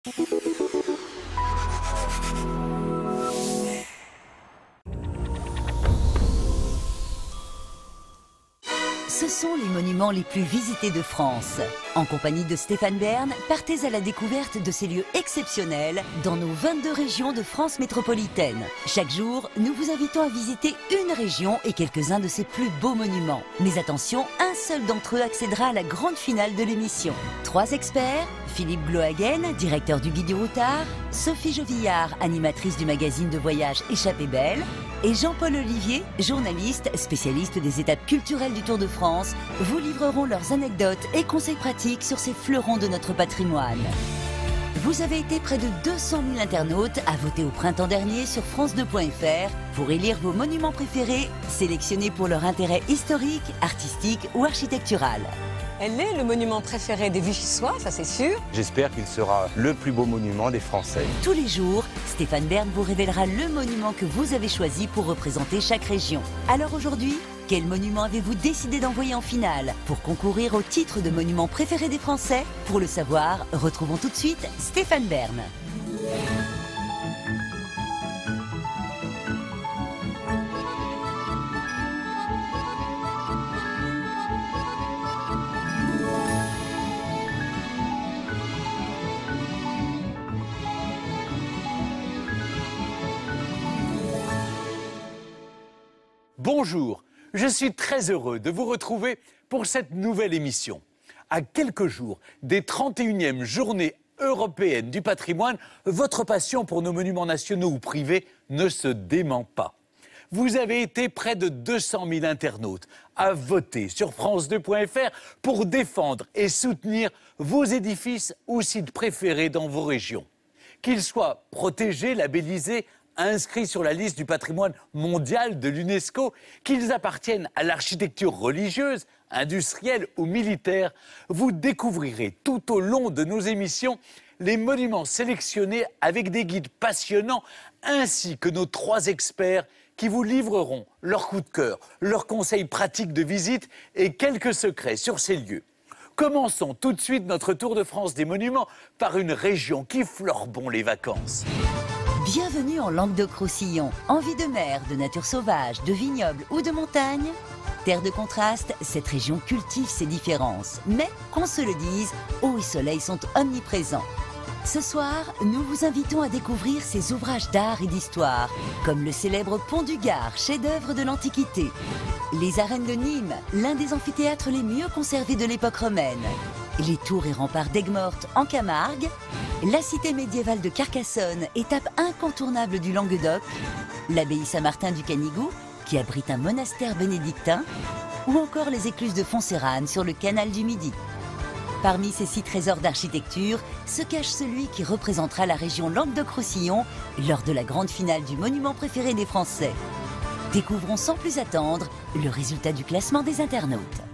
Ce sont les monuments les plus visités de France. En compagnie de Stéphane Bern, partez à la découverte de ces lieux exceptionnels dans nos 22 régions de France métropolitaine. Chaque jour, nous vous invitons à visiter une région et quelques-uns de ses plus beaux monuments. Mais attention, un seul d'entre eux accédera à la grande finale de l'émission. 3 experts, Philippe Glohagen, directeur du Guide du Routard, Sophie Jovillard, animatrice du magazine de voyage Échappée Belle, et Jean-Paul Olivier, journaliste, spécialiste des étapes culturelles du Tour de France, vous livreront leurs anecdotes et conseils pratiques sur ces fleurons de notre patrimoine. Vous avez été près de 200 000 internautes à voter au printemps dernier sur France2.fr pour élire vos monuments préférés, sélectionnés pour leur intérêt historique, artistique ou architectural. Elle est le monument préféré des Vichysois, ça c'est sûr. J'espère qu'il sera le plus beau monument des Français. Tous les jours, Stéphane Bern vous révélera le monument que vous avez choisi pour représenter chaque région. Alors aujourd'hui, quel monument avez-vous décidé d'envoyer en finale pour concourir au titre de monument préféré des Français? Pour le savoir, retrouvons tout de suite Stéphane Bern. Bonjour, je suis très heureux de vous retrouver pour cette nouvelle émission. À quelques jours des 31e journées européennes du patrimoine, votre passion pour nos monuments nationaux ou privés ne se dément pas. Vous avez été près de 200 000 internautes à voter sur France2.fr pour défendre et soutenir vos édifices ou sites préférés dans vos régions. Qu'ils soient protégés, labellisés, inscrits sur la liste du patrimoine mondial de l'UNESCO, qu'ils appartiennent à l'architecture religieuse, industrielle ou militaire, vous découvrirez tout au long de nos émissions les monuments sélectionnés avec des guides passionnants ainsi que nos 3 experts qui vous livreront leurs coups de cœur, leurs conseils pratiques de visite et quelques secrets sur ces lieux. Commençons tout de suite notre tour de France des monuments par une région qui fleure bon les vacances. Bienvenue en Languedoc-Roussillon. Envie de mer, de nature sauvage, de vignobles ou de montagne? Terre de contraste, cette région cultive ses différences. Mais, qu'on se le dise, eau et soleil sont omniprésents. Ce soir, nous vous invitons à découvrir ces ouvrages d'art et d'histoire, comme le célèbre Pont du Gard, chef-d'œuvre de l'Antiquité, les arènes de Nîmes, l'un des amphithéâtres les mieux conservés de l'époque romaine, les tours et remparts d'Aigues-Mortes en Camargue, la cité médiévale de Carcassonne, étape incontournable du Languedoc, l'abbaye Saint-Martin du Canigou, qui abrite un monastère bénédictin, ou encore les écluses de Foncérane sur le canal du Midi. Parmi ces 6 trésors d'architecture se cache celui qui représentera la région Languedoc-Roussillon lors de la grande finale du monument préféré des Français. Découvrons sans plus attendre le résultat du classement des internautes.